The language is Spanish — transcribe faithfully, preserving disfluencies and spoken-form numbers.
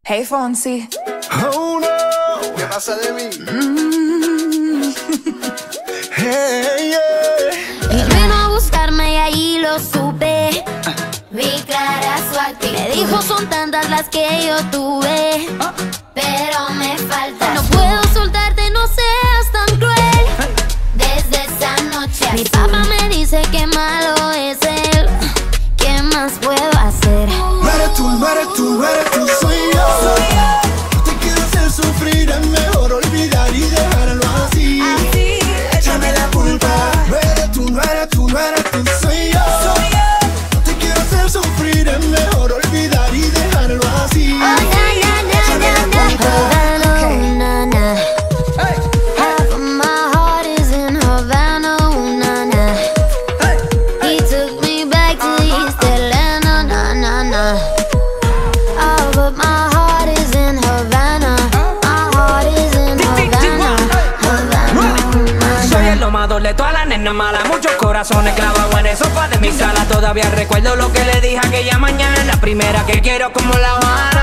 Hey, Fonsi. Oh no, ¿Qué pasa, Demi? mm. Hey, yeah. Y vino a buscarme y ahí lo supe. Vi clara su actitud. Me dijo son tantas las que yo tuve, pero me falta. No puedo soltarte, no seas tan cruel. Desde esa noche mi papá me dice que malo es él. ¿Qué más puedo hacer? No eres tú, no eres tú, no eres tú, soy yo. No te quiero hacer sufrir, es mejor olvidar y dejarlo así. Así, Échame la culpa. No eres tú, no eres tú, no eres tú, soy yo. No te quiero hacer sufrir, es mejor olvidar y dejarlo así. Oh, na, na, na, Échame la na, culpa. Havana, oh, na, na. Half of my heart is in Havana, oh, na, na. He took me back to East Atlanta, na, na, na. Oh, but my heart is in Havana. My heart is in Havana, Havana, oh, na, Soy el na. domador de todas las nenas malas. Muchos corazones clavados en el sofá de mi sala. Todavía recuerdo lo que le dije aquella mañana. La primera que quiero como la Havana.